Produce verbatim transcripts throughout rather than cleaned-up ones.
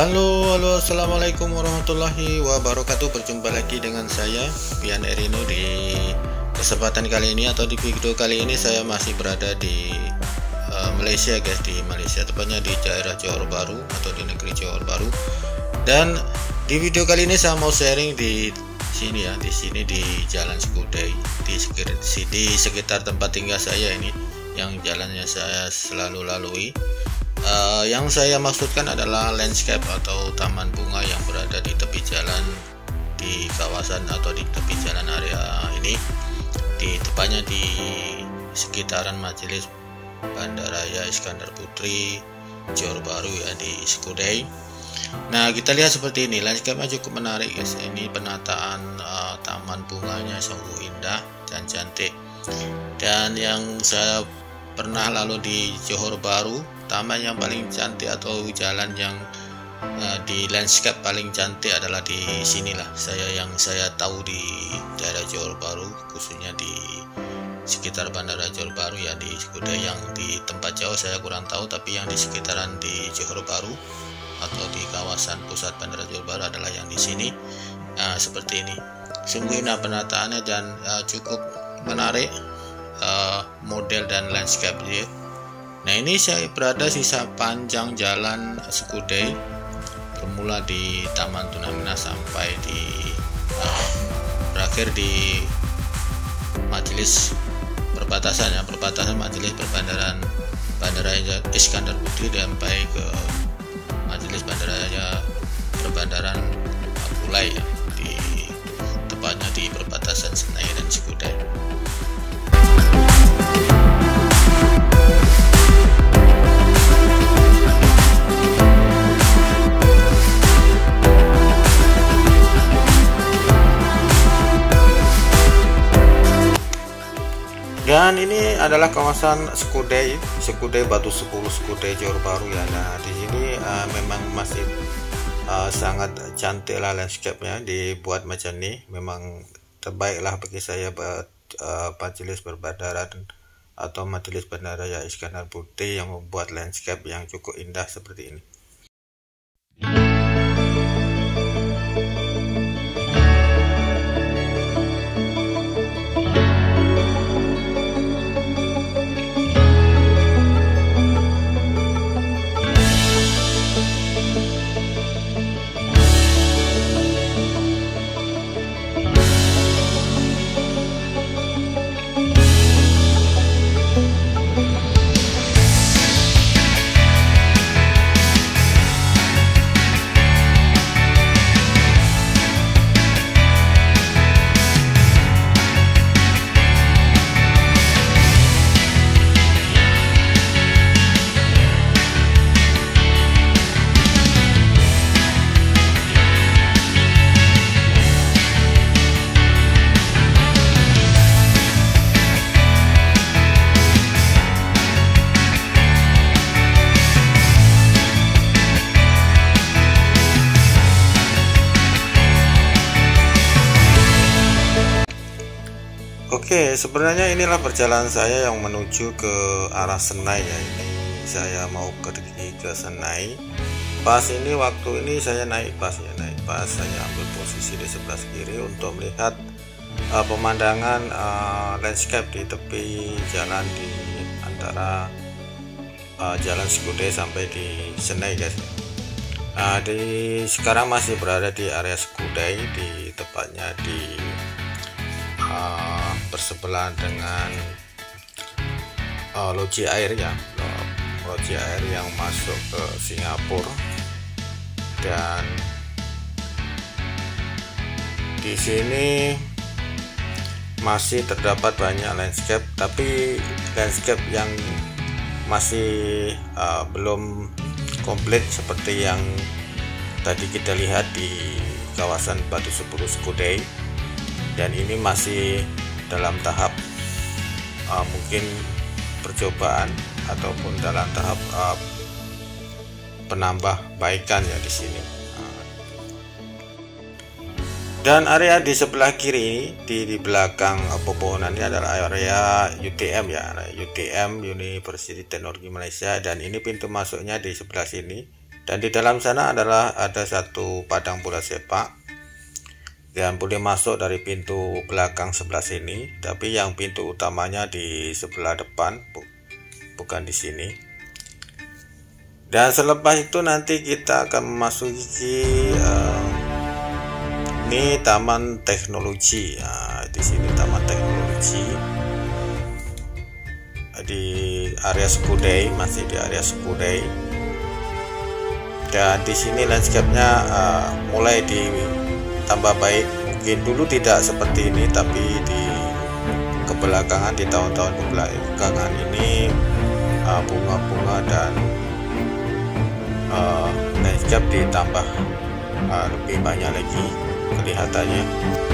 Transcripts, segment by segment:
Halo, halo, assalamualaikum warahmatullahi wabarakatuh. Berjumpa lagi dengan saya Pian Erino. Di kesempatan kali ini atau di video kali ini saya masih berada di uh, Malaysia guys, di Malaysia, tepatnya di daerah Johor Bahru atau di negeri Johor Bahru. Dan di video kali ini saya mau sharing di sini ya, di sini di Jalan Skudai, di sekitar, di sekitar tempat tinggal saya ini, yang jalannya saya selalu lalui. Uh, yang saya maksudkan adalah landscape atau taman bunga yang berada di tepi jalan, di kawasan atau di tepi jalan area ini, di tepatnya di sekitaran Majelis Bandaraya Iskandar Putri Johor Bahru ya, di Skudai. Nah, kita lihat seperti ini, landscape-nya cukup menarik guys. Ini penataan uh, taman bunganya sungguh indah dan cantik. Dan yang saya pernah lalu di Johor Bahru, taman yang paling cantik atau jalan yang uh, di landscape paling cantik adalah di sinilah. Saya yang saya tahu di daerah Johor Bahru, khususnya di sekitar Bandara Johor Bahru ya, di Skudai. Yang di tempat jauh saya kurang tahu, tapi yang di sekitaran di Johor Bahru atau di kawasan pusat Bandara Johor Bahru adalah yang di sini. Nah, seperti ini, sungguh indah penataannya dan uh, cukup menarik. Uh, model dan landscape dia. Nah, ini saya berada di sepanjang jalan Skudai, bermula di Taman Tunamina sampai di uh, berakhir di Majelis perbatasan ya, perbatasan Majelis Perbandaran Bandaraya Iskandar Putri sampai ke Majelis Bandaraya Perbandaran Pulai ya, di tepatnya di perbatasan Senayan dan Skudai. Dan ini adalah kawasan Skudai, Skudai Batu sepuluh, Skudai Johor Bahru ya. Nah, di sini uh, memang masih uh, sangat cantik lah landscape-nya, dibuat macam ini. Memang terbaik lah bagi saya buat uh, Majelis Perbandaran atau Majelis Bandaraya Iskandar Putri yang membuat landscape yang cukup indah seperti ini. Oke, sebenarnya inilah perjalanan saya yang menuju ke arah Senai ya. Ini saya mau pergi ke Senai. Pas ini, waktu ini saya naik pas ya, naik pas saya ambil posisi di sebelah kiri untuk melihat uh, pemandangan uh, landscape di tepi jalan di antara uh, jalan Skudai sampai di Senai guys. Nah, di sekarang masih berada di area Skudai, di tepatnya di Uh, bersebelahan dengan uh, loji air ya, loji air yang masuk ke Singapura. Dan di sini masih terdapat banyak landscape, tapi landscape yang masih uh, belum komplit seperti yang tadi kita lihat di kawasan Batu sepuluh Skudai. Dan ini masih dalam tahap uh, mungkin percobaan ataupun dalam tahap uh, penambah baikan ya di sini. Dan area di sebelah kiri di, di belakang uh, pepohonan ini adalah area U T M ya, U T M University Teknologi Malaysia. Dan ini pintu masuknya di sebelah sini Dan di dalam sana adalah ada satu padang bola sepak dan boleh masuk dari pintu belakang sebelah sini, tapi yang pintu utamanya di sebelah depan, bu bukan di sini. Dan selepas itu nanti kita akan memasuki uh, ini taman teknologi. Nah, di sini taman teknologi di area Skudai, masih di area Skudai. Dan di sini landscape-nya uh, mulai ditambah baik. Mungkin dulu tidak seperti ini, tapi di kebelakangan, di tahun-tahun kebelakangan ini bunga-bunga uh, dan uh, landscape ditambah uh, lebih banyak lagi kelihatannya.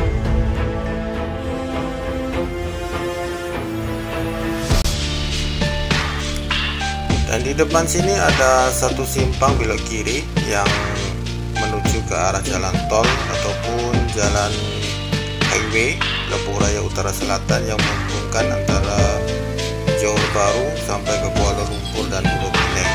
Dan di depan sini ada satu simpang belok kiri yang menuju ke arah jalan tol ataupun jalan highway Lembung Raya Utara Selatan yang menghubungkan antara Johor Bahru sampai ke Kuala Lumpur dan Pulau Pinang.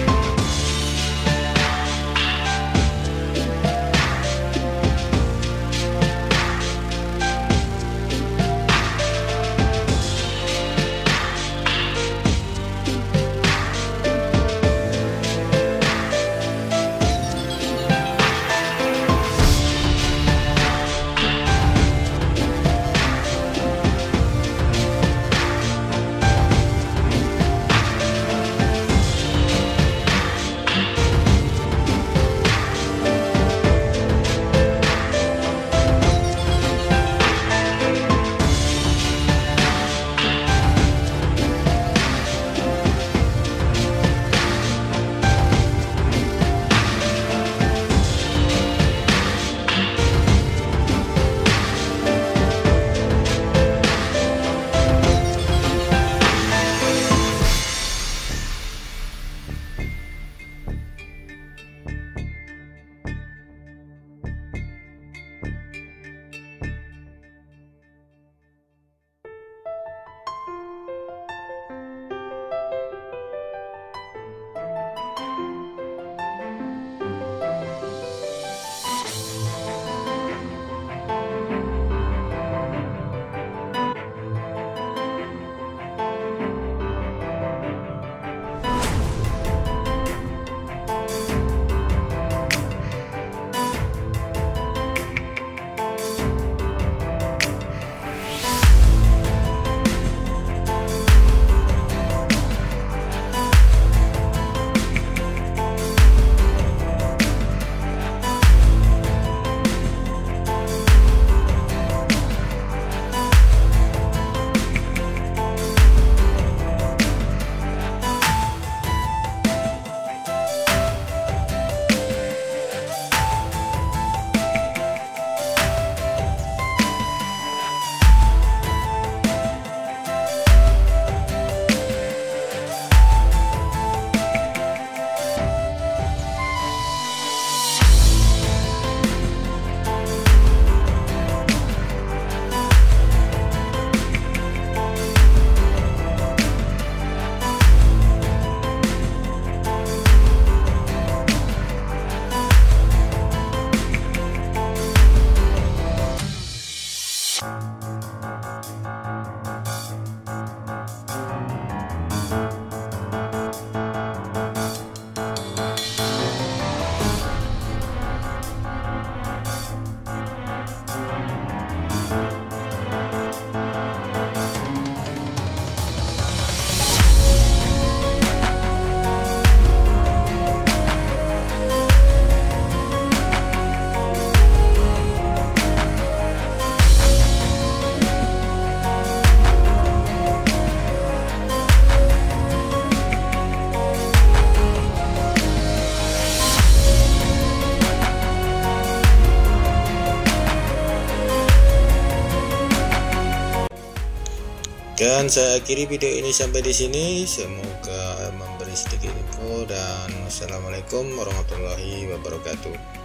Dan saya akhiri video ini sampai di sini. Semoga memberi sedikit info dan wassalamualaikum warahmatullahi wabarakatuh.